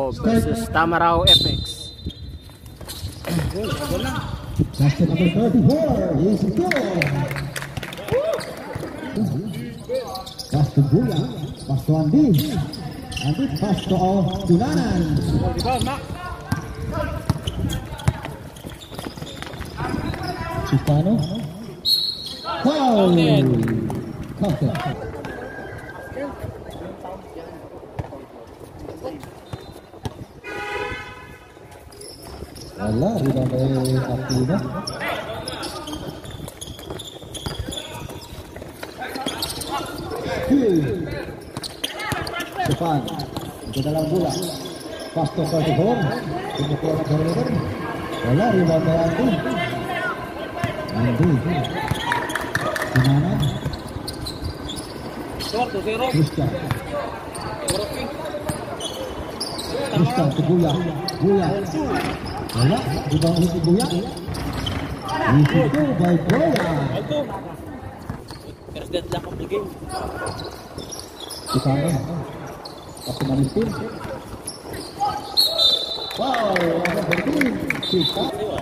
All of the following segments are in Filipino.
AUO versus Tamaraw FX. That's the number 34. He's a goal. Pass to Buya. Pass to Andi. Andi pass to Tulanan. Chicano. Foul. Counter. Wala, tidak may aktibo. Depan, ke dalam bola. Pas to 34. Kemudian Gordon. Wala, rebound dari Andi. Andi. Gimana? Christian. Christian ke Buya. Buya. Wala, rebound dari Buya. Itu by Buya. First dead lock of the game. Kita pasti manisin. Wow, ada berdiri. Kita.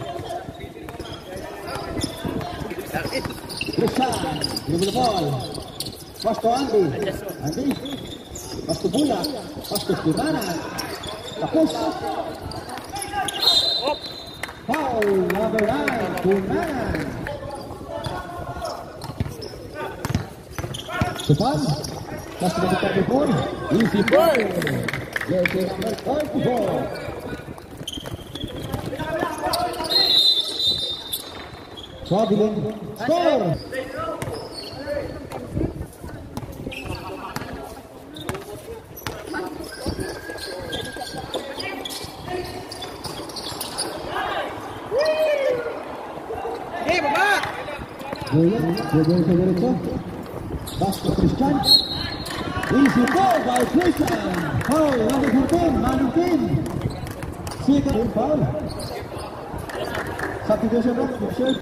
Christian, dribble ball. Pas to Andi. Andi. Pas to Buya. Pas to Gimana? Tapos. Foul, number 9, Tunanan. Depan, pas sudah dekat ball, easy ball. Jersey number 44. Traveling, score. Pass to Christian. Easy ball by Christian. Foul, number 14, Manupin. Second foul. Substitution of Christian.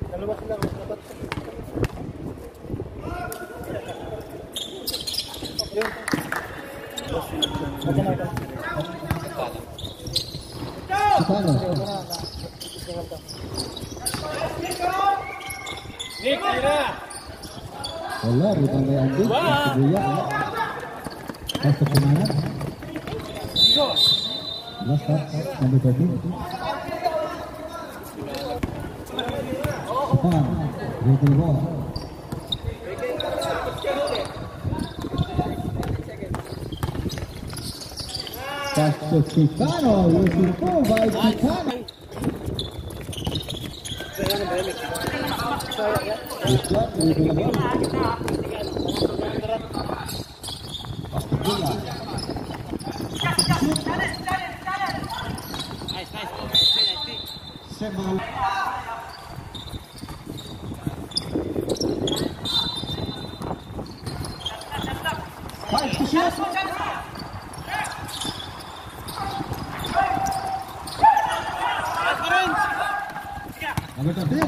Wala, rebound dari Andi. Buya. Pas ke Tunanan. Last pass, number 13. Depan, dribble ball. Pass to Chicano. Using ball by Chicano. Christian, dribble ball. Pas to Buya. Semal. Five to shoot. Number 13.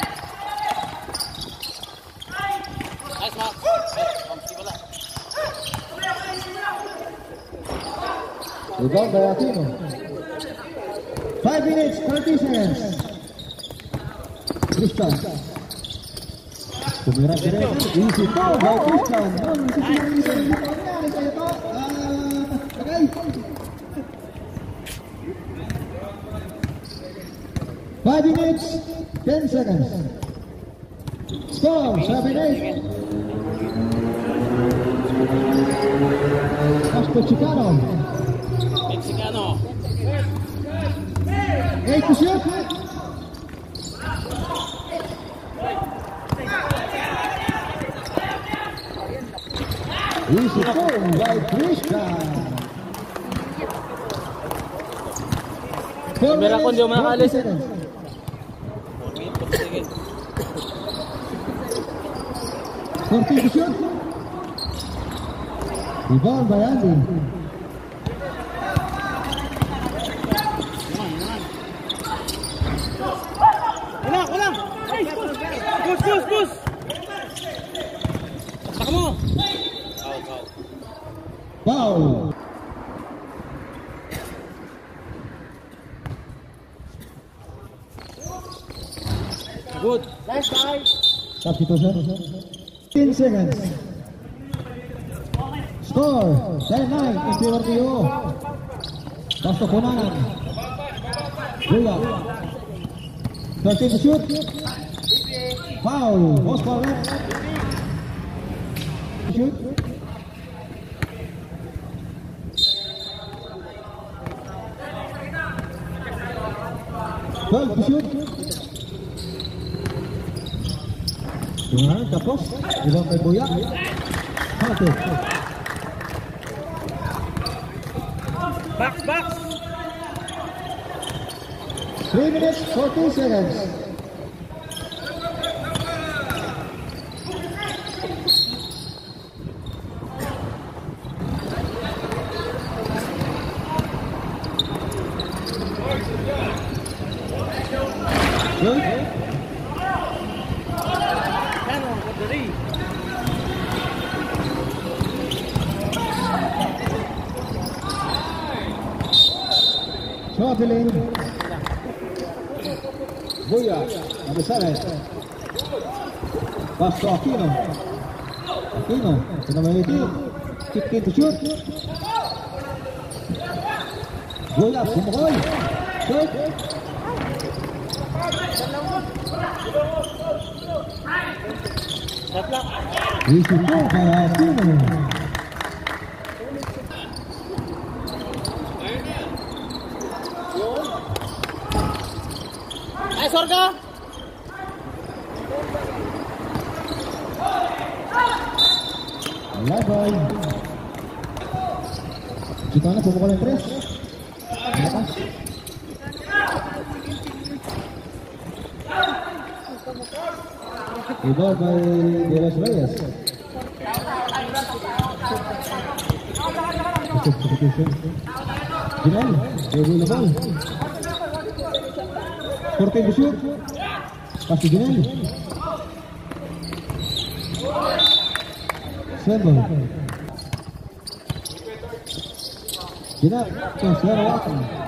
Rebound by Aquino. 5 minutes, 30 seconds. Christian. Tumira direct. Easy ball by Christian. Five minutes, 10 seconds. Score, 7-8. Pass to Chicano. Mexicano. 8 to shoot. Easy ball by Christian. Kamera ko, hindi mo makakalis. 40 to shoot. Rebound by Andy. Ulang! Push! Saka mo! Foul. Good. Nice try. Substitution. 10 seconds. Score 10-9 in favor of AUO. Pasok kumanan. Buya. 13 to shoot. Foul. Most correct. Shoot. To shoot. Dengar, tapos. Ilang kay Buya. Satu. Box, box. 3 minutes 40 seconds. Good. Shoveling. Buya. Nabisaret. Pass to Aquino. Aquino. Pinamahiti. 15 to shoot. Buya. Pumukoy. Shoot. Isi po kaya Aquino. Ay, Sorga! Laban. Kita na pumukul ng 3. Lakas. Iba by De Los Reyes. Ginal. Evo na ball. 14 to shoot. Pasti Ginal. Sembol. Ginal. Suara waktu.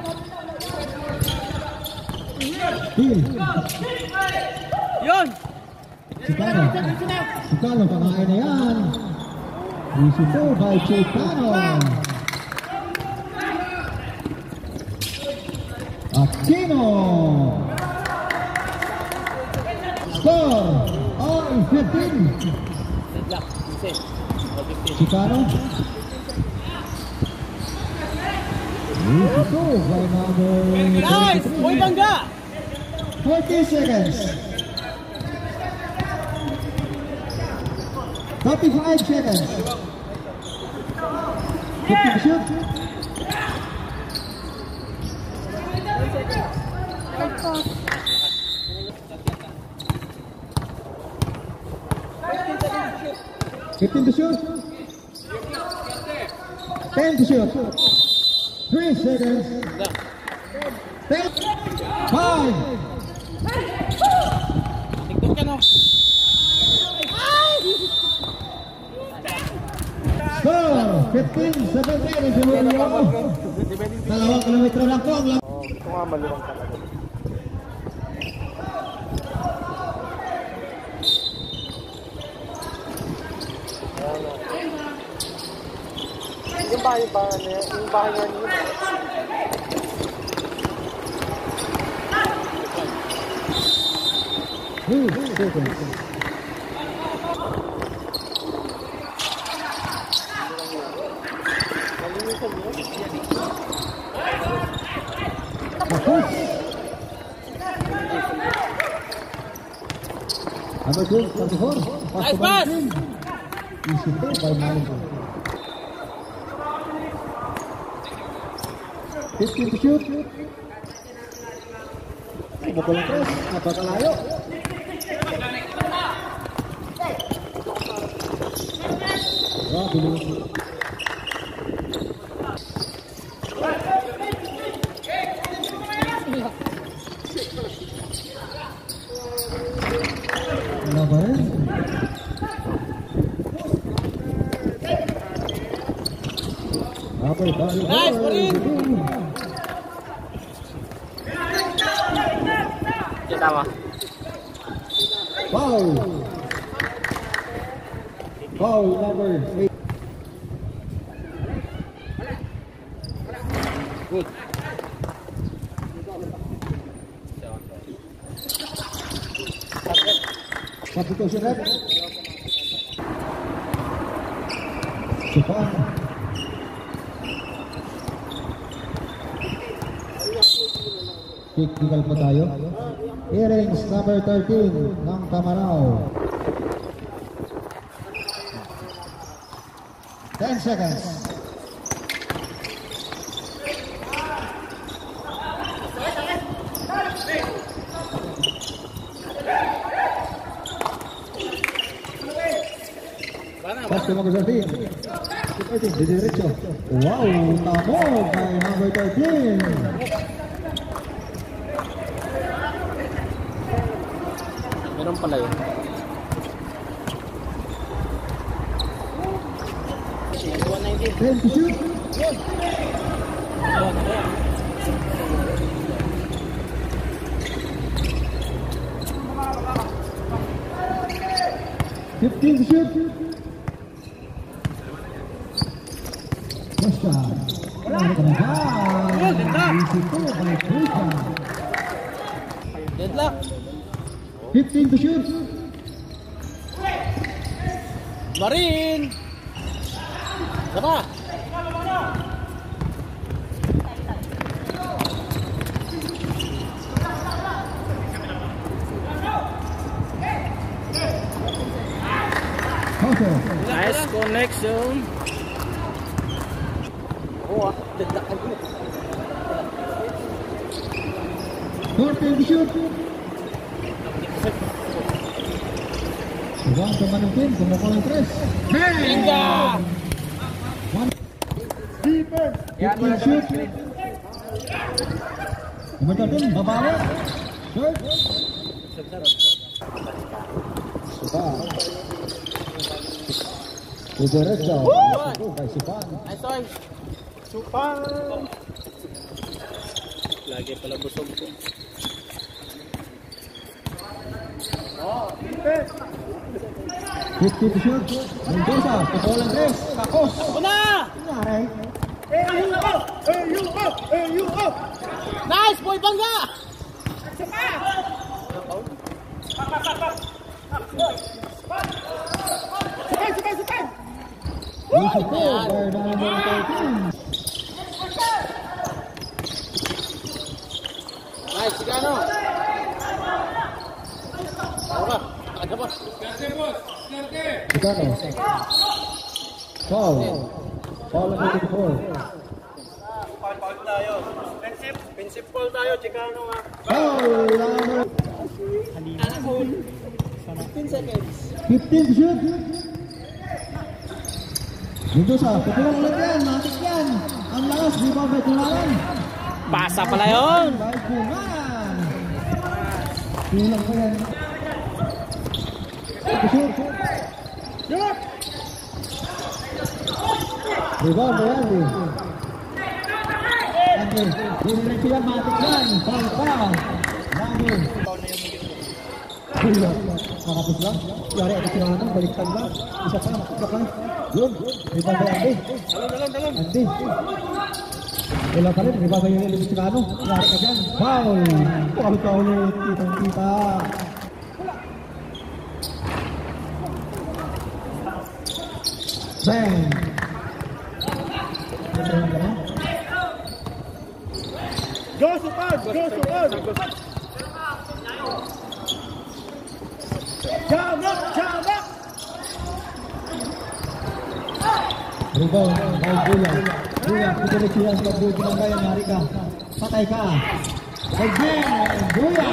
Steal. Yun! Chicano. Chicano kakain na yan. Isi po by Chicano. Aquino. Score all 15. Chicano. Ito by number Nice! Uy, bangga! 40 seconds. 35 seconds. 50 to shoot. Fifteen to shoot. 10 to shoot. 3 seconds. 10. 5. Tingnan ka no. Score 15-17 si Julio. 2 kilometro lang po ang Ito nga maluwang talaga. Yung bahay niya, yung bahay niya niyo. Number 2, 34. Nice pass! Easy po by Malibu. 15 to shoot. Bukol ng 3. Napakalayo. Bilis. Laban. Nice, Marin! Kita mo. Foul. Foul number 8. Good. Substitution rep. Sifan. Technical pa tayo. Earrings number 13 ng Tamaraw. 10 seconds. Pasto number 13. Didiretso. Wow, tamog by number 13. Meron pala yun. 10 to shoot. Fifteen to shoot. Basta. Deadlock. 15 to shoot. Marin. Sama. Nice connection. Oh, deadlock ako. 14 to shoot. Huwag sa manungkin, kumukuha ng 3. Binga! 15 shoot. Number 13, babawa. Short. Sifan. Didiretso. Kay Sifan. Nice one. Super. Lagi pala busog ko. Oh, 50 to shoot. Mendoza, kumukuha ng 3. Takos. Una! Nangyari. AUO! Nice boy, bangga! Nice, Chicano. Apa? Ada bos. Chicano. Foul. Foul number 24. Foul tayo. Prinsip foul tayo, Chicano nga. Foul number 15 seconds. 15 to shoot. Mendoza, pupulang ulit yan. Matik yan. Ang lakas, di ba may tularan? Pasa pala yun. Baik bungan. Tulang ko yan. To shoot. Rebound ba yan? Andi, diniretso yan, matik yan. Foul pa. Lagi. Makapos lang. Yari, ito sinanang, baliktad lang. Isa pa, makapos lang. Yun, rebound ba yan, Andi? Andi. Wala pa rin, rebound ba yan, Luciano? Yari ka dyan. Foul. Pagkabit ka ulit, kitang-kita. Bang! Go Supan! Go Supan! Jam up! Rebound, bawal Buya. Buya, pagkalikihan sa buhay ng bayan, hari ka. Patay ka. Again, Buya!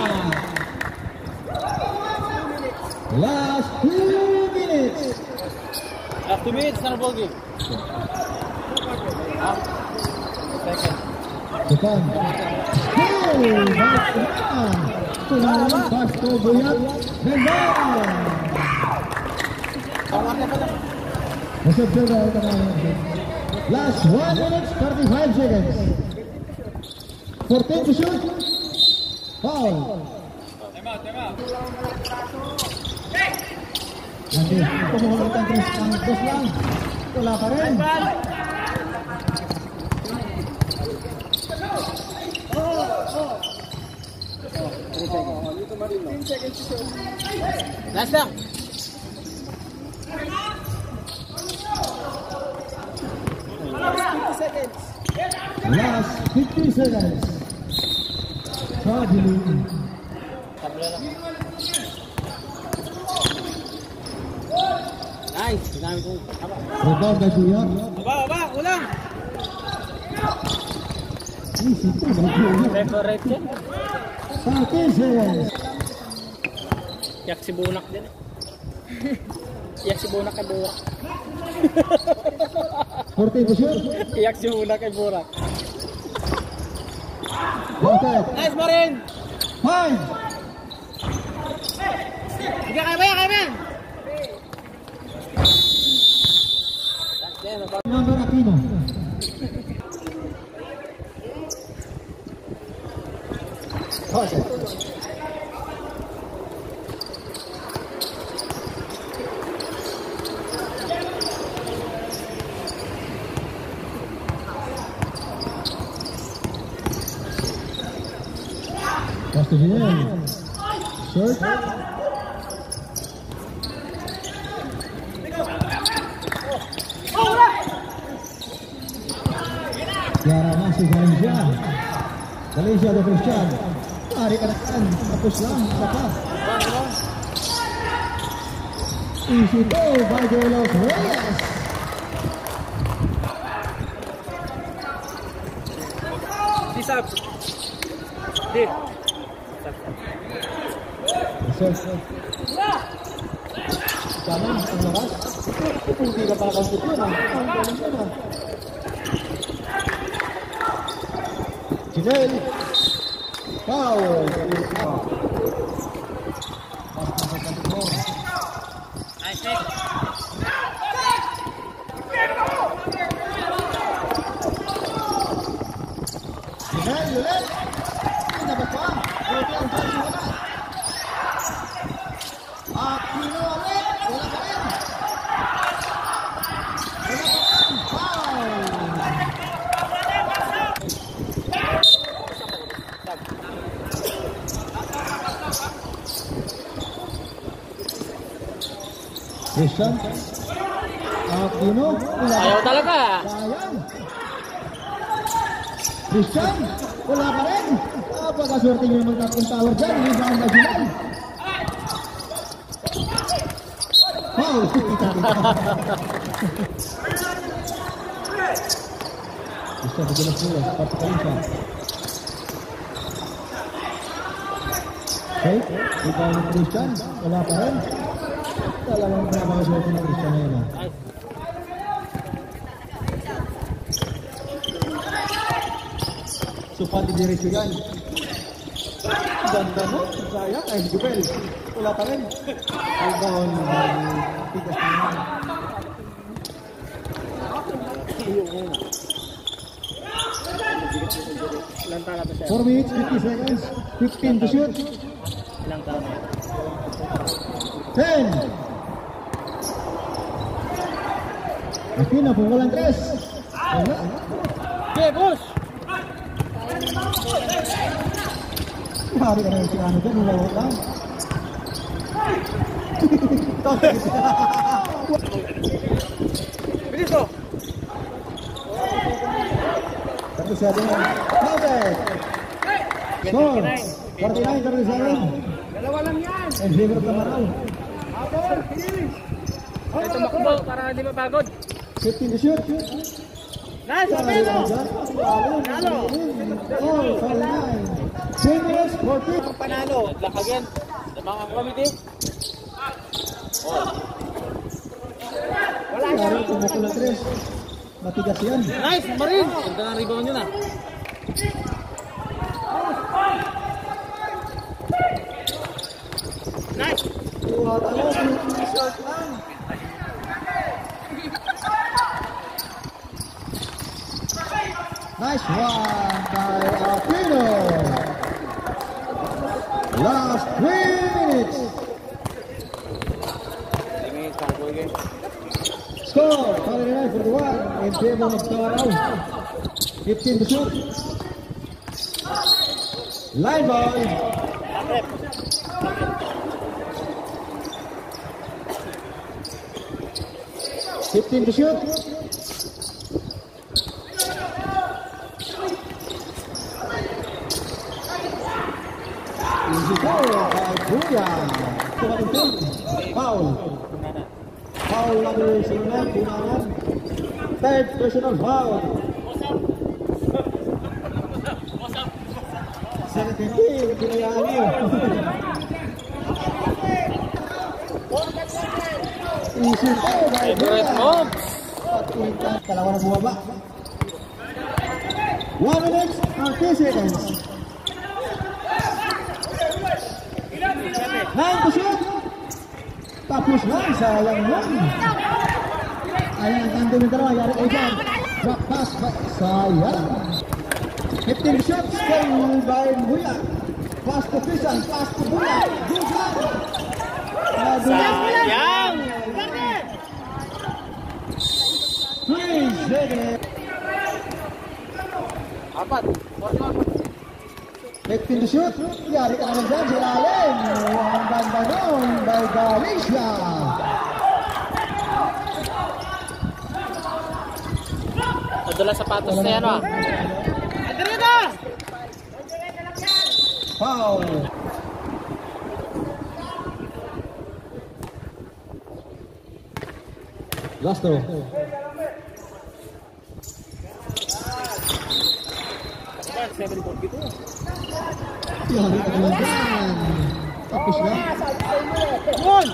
Last 2 minutes. Last 2 minutes na ball game. Second. Supan. Hey! Back naman. Tulang pass to Buya. Bendong! Last 1 minute, 35 seconds. 14 to shoot. Foul. Tema. Nanti, pumuhulitan terus ang dos lang. Wala pa rin. Last lang. Last 50 seconds. Traveling. Tabla lang. Nice. Dami kong haba. Rebound by Julia. Haba. Ulang. Easy to by Julia. Favorite yan. 30 seconds. Yak si Bunak din. Yak si Bunak kay Burak. 40 to shoot. Yak si Bunak kay Burak. Wanted. Nice, Marin. 5. Sige, kaya. Number Aquino. Okay. Pass to Janelle. Short. Yara masih Valencia. Valencia ada Christian. Tarik anakan. Tapos lang. Saka. Easy to by De Los Reyes. Disap. Di. Sir. Kanan ang lakas. Hindi ka pala kang puto. Janelle. Foul. Nice, Nick. Janelle ulit. Hindi dapat pa. Buti ang pansin wala. Aquino ulit. Wala pa rin. Foul. Christian. Aquino. Ayaw talaga. Sayang. Christian. Wala pa rin. Napakaswerte nyo naman tapong tower dyan. Rebound na sila. Foul. Christian, beginas mula. Seperti kali siya. Okay. Rebound ni Christian. Wala pa rin. Talagang napakaswerte ng Christian na yun. Supat di diretso yan. Ganda mo. Sayang. Ay, Jubel. Wala pa rin. Rebound. Tigas na yan. Ilang taon na to siya? 4 minutes, 50 seconds. 15 to shoot. Ilang taon na? 10. Aquino, kung walang 3. Wala. Okay, boss! Hari ka na yung sinano dyan. Nilawot lang. Bilis ko! Tapos siya din. Perfect. Score. 49-37. Dalawa lang yan! And favor of Tamaraw. Abol! Bilis! Ay, tumakbo para hindi mapagod. 15 to shoot. Nice! Apelo! Nalo. Oh, 49. 10 minutes, 40. Panalo! Luck again. Sa mga committee. Wala siya! Laro, tumukul na 3. Matigas yan. Nice! Marin! Ganda ng rebound yun ah. Nice! Tuwat ako, short lang. Nice one by Aquino. Last 3 minutes. Score, 49-41 in favor of TAMARAW. 15 to shoot. Line ball. 15 to shoot. Easy goal by Buya. Foul. Foul number 9, Punanan. Third personal foul. 17, pinayaan niyo. Easy goal by Buya. Kalawa na bumaba. 1 minute and 2 seconds. 9 to shoot. Tapos lang, sayang lang. Ayan, ang tanda ng dalawa, yari ko dyan. Drop pass, sayang. 15 to shoot, skill by Buya. Pass to Christian, pass to Buya. Good luck. Sayang! 3 seconds. 15 to shoot. Yari ka naman dyan, Silalim. Ang banda nun by Galicia. Nadulas sapatos na yan, ah. Andrita! Foul. Lasto. Yari ka naman dyan. Tapos lang. Yun!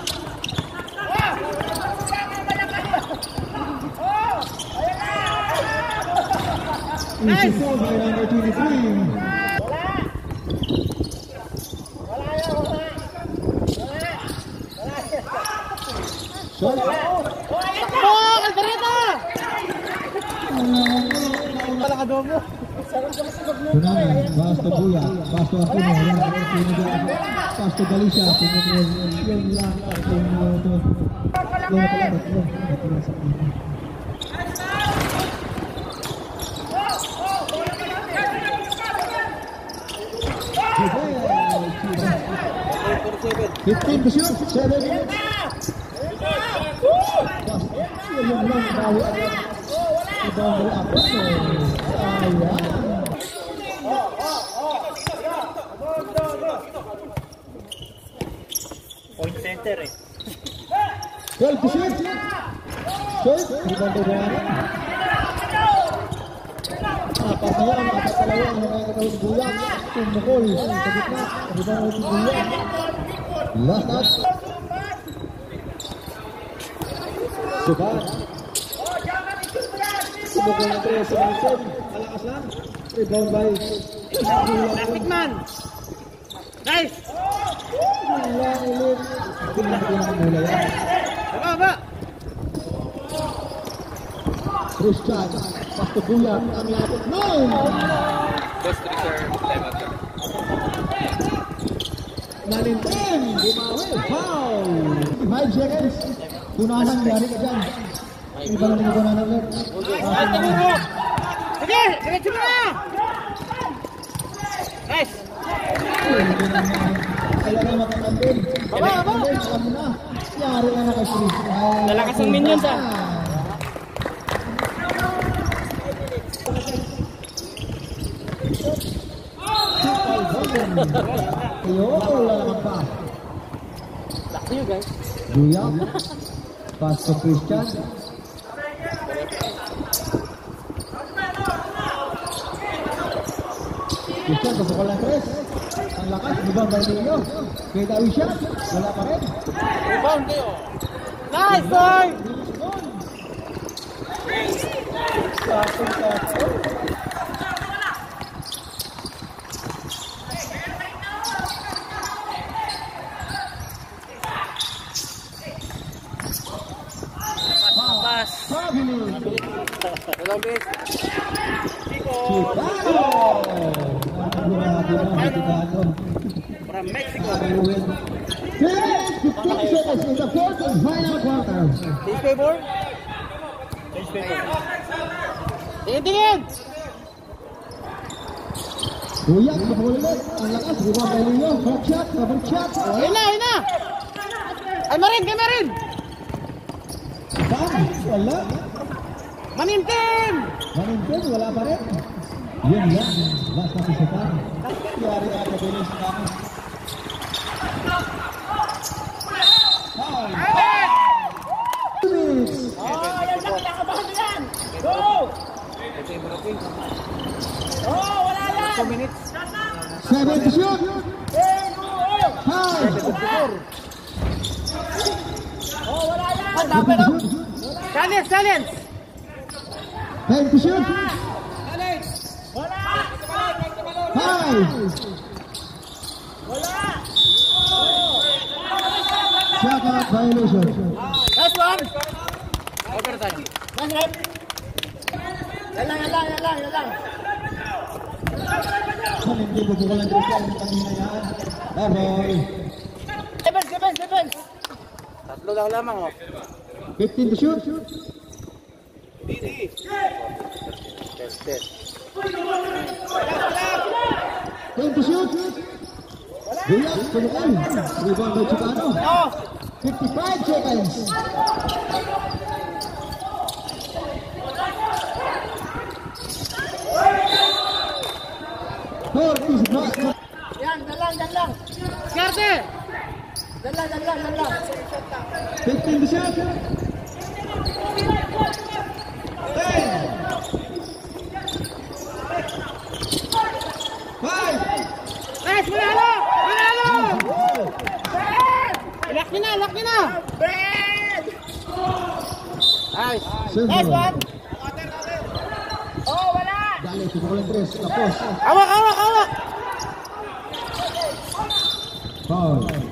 Easy foul by number 23. Shot. Oh, Andrita! Palakadobo. Punanan, Basto Buya, Basto Aquino, Basto Galicia, yun lang ito. Fifteen to shoot, 7 minutes. Yun lang, bawi agad. Ibang wala ako. Sayang. Point center, eh. 12 to shoot. Shoot. Ibang bubuhanan. Apat na yan. Apat na lang. Nakakatawag Buya. Tumukol. Sa gitna. Ibang ulit Buya. Last out. Sukat. Tumukol na 3 sa Manson. Malakas lang. Rebound by Plastic man! Nice! Lang ulit. Pinang mula yan. Baba! Christian. Pasto Buya. Ang lapit. No! Best reserve, time out. 9-10. Bumawi. Foul. 5 seconds. Punanan. Yari ka dyan. Iba lang yung punanan ulit. Ay, taburo! Sige! Diretso mo na! Nice! Kailangan makakandin. Baba! Alam mo na. Yari na na kay Christian. Lalakas ang minions, ah. Ayun, lalakad pa. Laki nyo, guys. Buya. Pass to Christian. Christian, pasok lang 3. Ang lakas, di ba ba ninyo? Kita yung shot, wala pa rin. Rebound kayo. Nice, boy! Pass. Walang base. Chicano! From Mexico. 15 seconds in the fourth and final quarter. Change favor. Change favor. Tingin! Kuya, ulit. Ang lakas, rebound by Leo. Back shot, double shot. Ayun na! Ay, Marin! Kay Marin! Bang! Wala. Manintin! Manintin, wala pa rin. Yun lang. Last na si Sepan. Yari ata din sa kami. Yan lang, kinakabahan mo yan! Go! Wala yan! 2 minutes. 7 to shoot! High! Wala yan! Silence! 10 to shoot! Wala! High! Shot out violation. Last one! Overtime. Last one! Yan lang. Hindi ko lang dito ang kanina yan. Aroy. Defense! Tatlo lang lamang, oh. 15 to shoot. Test. 10 to shoot. Relax, tulukan. Rebound by Chicano. 55 seconds. Yan, dalang. Skarte! Dalang. 15 to shoot. 5. Guys, manalo! Lock nyo na! Nice! Nice one! Wala! Dali, sinukulan 3. Tapos. Hawak! Foul.